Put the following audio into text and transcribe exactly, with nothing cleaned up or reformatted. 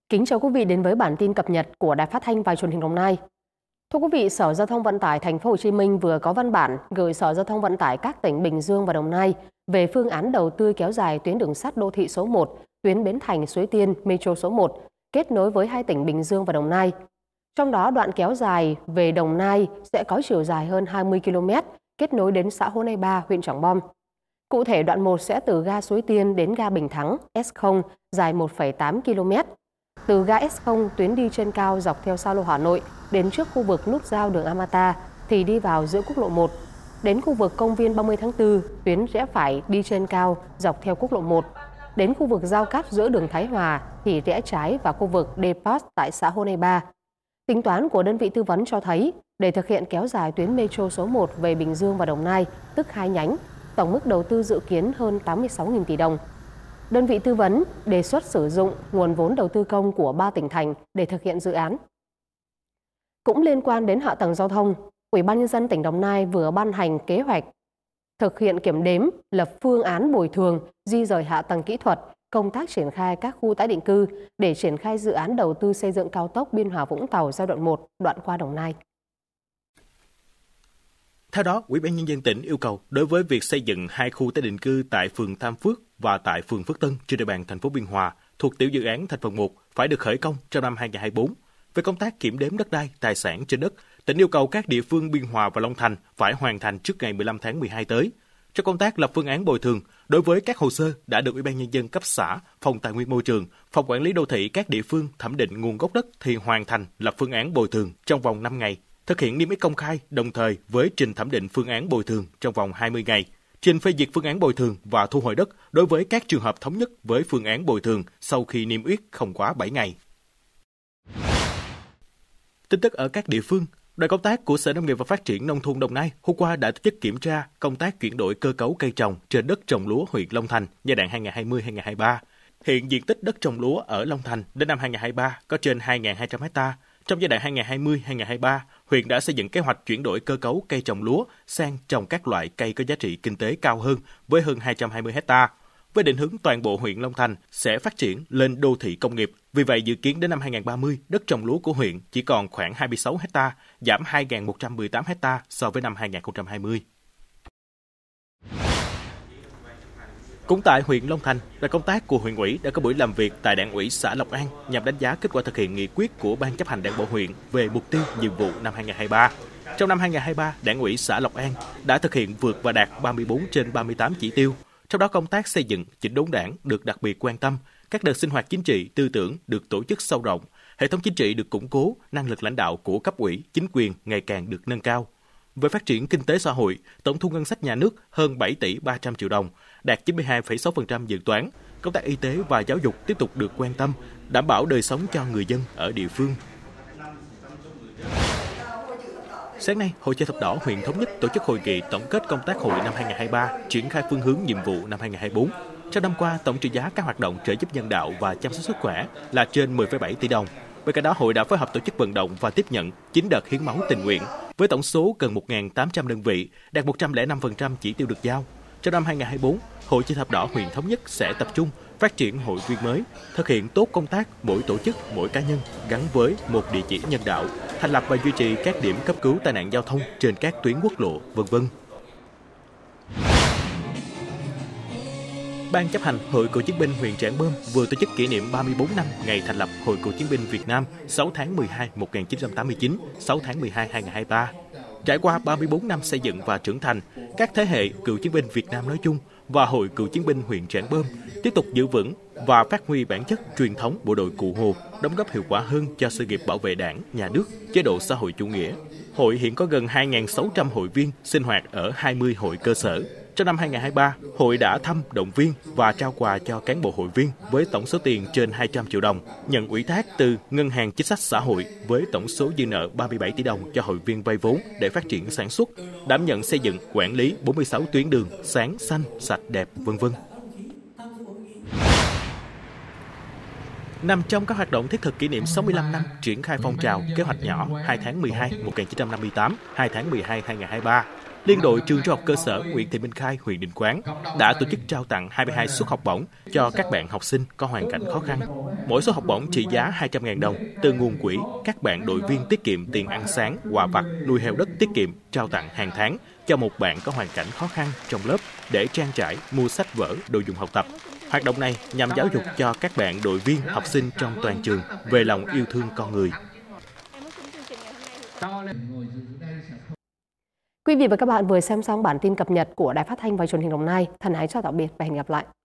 Kính chào quý vị đến với bản tin cập nhật của Đài Phát thanh và Truyền hình Đồng Nai. Thưa quý vị, Sở Giao thông Vận tải Thành phố Hồ Chí Minh vừa có văn bản gửi Sở Giao thông Vận tải các tỉnh Bình Dương và Đồng Nai về phương án đầu tư kéo dài tuyến đường sắt đô thị số một, tuyến Bến Thành - Suối Tiên Metro số một, kết nối với hai tỉnh Bình Dương và Đồng Nai. Trong đó, đoạn kéo dài về Đồng Nai sẽ có chiều dài hơn hai mươi ki lô mét, kết nối đến xã Hồ Nai Ba, huyện Trảng Bom. Cụ thể, đoạn một sẽ từ ga Suối Tiên đến ga Bình Thắng S không dài một phẩy tám ki lô mét. Từ ga S không, tuyến đi trên cao dọc theo xa lộ Hà Nội đến trước khu vực nút giao đường Amata thì đi vào giữa quốc lộ một. Đến khu vực công viên ba mươi tháng tư, tuyến rẽ phải đi trên cao dọc theo quốc lộ một. Đến khu vực giao cắt giữa đường Thái Hòa thì rẽ trái vào khu vực Depot tại xã Hồ Nai Ba. Tính toán của đơn vị tư vấn cho thấy, để thực hiện kéo dài tuyến Metro số một về Bình Dương và Đồng Nai, tức hai nhánh, tổng mức đầu tư dự kiến hơn tám mươi sáu nghìn tỷ đồng. Đơn vị tư vấn đề xuất sử dụng nguồn vốn đầu tư công của ba tỉnh thành để thực hiện dự án. Cũng liên quan đến hạ tầng giao thông, Ủy ban Nhân dân tỉnh Đồng Nai vừa ban hành kế hoạch thực hiện kiểm đếm, lập phương án bồi thường, di rời hạ tầng kỹ thuật, công tác triển khai các khu tái định cư để triển khai dự án đầu tư xây dựng cao tốc Biên Hòa - Vũng Tàu giai đoạn một, đoạn qua Đồng Nai. Theo đó, Ủy ban Nhân dân tỉnh yêu cầu đối với việc xây dựng hai khu tái định cư tại phường Tam Phước và tại phường Phước Tân trên địa bàn thành phố Biên Hòa thuộc tiểu dự án thành phần một phải được khởi công trong năm hai nghìn không trăm hai mươi tư. Về công tác kiểm đếm đất đai, tài sản trên đất, tỉnh yêu cầu các địa phương Biên Hòa và Long Thành phải hoàn thành trước ngày mười lăm tháng mười hai tới. Cho công tác lập phương án bồi thường, đối với các hồ sơ đã được Ủy ban Nhân dân cấp xã, Phòng Tài nguyên Môi trường, Phòng Quản lý Đô thị các địa phương thẩm định nguồn gốc đất thì hoàn thành lập phương án bồi thường trong vòng năm ngày. Thực hiện niêm yết công khai đồng thời với trình thẩm định phương án bồi thường trong vòng hai mươi ngày, trình phê duyệt phương án bồi thường và thu hồi đất đối với các trường hợp thống nhất với phương án bồi thường sau khi niêm yết không quá bảy ngày. Tin tức ở các địa phương, đoàn công tác của Sở Nông nghiệp và Phát triển Nông thôn Đồng Nai hôm qua đã tổ chức kiểm tra công tác chuyển đổi cơ cấu cây trồng trên đất trồng lúa huyện Long Thành giai đoạn hai nghìn không trăm hai mươi đến hai nghìn không trăm hai mươi ba. Hiện diện tích đất trồng lúa ở Long Thành đến năm hai nghìn không trăm hai mươi ba có trên hai nghìn hai trăm héc ta. Trong giai đoạn hai nghìn không trăm hai mươi đến hai nghìn không trăm hai mươi ba, huyện đã xây dựng kế hoạch chuyển đổi cơ cấu cây trồng lúa sang trồng các loại cây có giá trị kinh tế cao hơn với hơn hai trăm hai mươi héc ta. Với định hướng toàn bộ huyện Long Thành sẽ phát triển lên đô thị công nghiệp. Vì vậy, dự kiến đến năm hai nghìn không trăm ba mươi, đất trồng lúa của huyện chỉ còn khoảng hai mươi sáu héc ta, giảm hai nghìn một trăm mười tám héc ta so với năm hai nghìn không trăm hai mươi. Cũng tại huyện Long Thành, đoàn công tác của huyện ủy đã có buổi làm việc tại Đảng ủy xã Lộc An nhằm đánh giá kết quả thực hiện nghị quyết của Ban chấp hành Đảng bộ huyện về mục tiêu nhiệm vụ năm hai nghìn không trăm hai mươi ba. Trong năm hai nghìn không trăm hai mươi ba, Đảng ủy xã Lộc An đã thực hiện vượt và đạt ba mươi tư trên ba mươi tám chỉ tiêu. Trong đó, công tác xây dựng, chỉnh đốn Đảng được đặc biệt quan tâm, các đợt sinh hoạt chính trị, tư tưởng được tổ chức sâu rộng, hệ thống chính trị được củng cố, năng lực lãnh đạo của cấp ủy, chính quyền ngày càng được nâng cao. Về phát triển kinh tế xã hội, tổng thu ngân sách nhà nước hơn bảy tỷ ba trăm triệu đồng, đạt chín mươi hai phẩy sáu phần trăm dự toán. Công tác y tế và giáo dục tiếp tục được quan tâm, đảm bảo đời sống cho người dân ở địa phương. Sáng nay, Hội Chữ Thập Đỏ huyện Thống Nhất tổ chức hội nghị tổng kết công tác hội năm hai nghìn không trăm hai mươi ba, triển khai phương hướng nhiệm vụ năm hai nghìn không trăm hai mươi tư. Trong năm qua, tổng trị giá các hoạt động trợ giúp nhân đạo và chăm sóc sức khỏe là trên mười phẩy bảy tỷ đồng. Bên cạnh đó, hội đã phối hợp tổ chức vận động và tiếp nhận chín đợt hiến máu tình nguyện với tổng số gần một nghìn tám trăm đơn vị, đạt một trăm lẻ năm phần trăm chỉ tiêu được giao. Trong năm hai nghìn không trăm hai mươi tư, Hội Chữ Thập Đỏ huyện Thống Nhất sẽ tập trung phát triển hội viên mới, thực hiện tốt công tác mỗi tổ chức, mỗi cá nhân gắn với một địa chỉ nhân đạo, thành lập và duy trì các điểm cấp cứu tai nạn giao thông trên các tuyến quốc lộ, vân vân. Ban chấp hành Hội Cựu chiến binh huyện Trảng Bom vừa tổ chức kỷ niệm ba mươi tư năm ngày thành lập Hội Cựu chiến binh Việt Nam sáu tháng mười hai năm một nghìn chín trăm tám mươi chín, sáu tháng mười hai năm hai nghìn không trăm hai mươi ba. Trải qua ba mươi tư năm xây dựng và trưởng thành, các thế hệ cựu chiến binh Việt Nam nói chung và Hội Cựu chiến binh huyện Trảng Bom tiếp tục giữ vững và phát huy bản chất truyền thống bộ đội Cụ Hồ, đóng góp hiệu quả hơn cho sự nghiệp bảo vệ Đảng, Nhà nước, chế độ xã hội chủ nghĩa. Hội hiện có gần hai nghìn sáu trăm hội viên sinh hoạt ở hai mươi hội cơ sở. Trong năm hai nghìn không trăm hai mươi ba, hội đã thăm, động viên và trao quà cho cán bộ hội viên với tổng số tiền trên hai trăm triệu đồng, nhận ủy thác từ Ngân hàng Chính sách Xã hội với tổng số dư nợ ba mươi bảy tỷ đồng cho hội viên vay vốn để phát triển sản xuất, đảm nhận xây dựng, quản lý bốn mươi sáu tuyến đường sáng, xanh, sạch, đẹp, vân vân. Nằm trong các hoạt động thiết thực kỷ niệm sáu mươi lăm năm triển khai phong trào kế hoạch nhỏ hai tháng mười hai năm một nghìn chín trăm năm mươi tám, hai tháng mười hai năm hai nghìn không trăm hai mươi ba, Liên đội trường trung học cơ sở Nguyễn Thị Minh Khai, huyện Định Quán đã tổ chức trao tặng hai mươi hai suất học bổng cho các bạn học sinh có hoàn cảnh khó khăn. Mỗi suất học bổng trị giá hai trăm nghìn đồng từ nguồn quỹ các bạn đội viên tiết kiệm tiền ăn sáng, quà vặt, nuôi heo đất tiết kiệm trao tặng hàng tháng cho một bạn có hoàn cảnh khó khăn trong lớp để trang trải, mua sách vở, đồ dùng học tập. Hoạt động này nhằm giáo dục cho các bạn đội viên, học sinh trong toàn trường về lòng yêu thương con người. Quý vị và các bạn vừa xem xong bản tin cập nhật của Đài Phát thanh và Truyền hình Đồng Nai. Thân ái chào tạm biệt và hẹn gặp lại.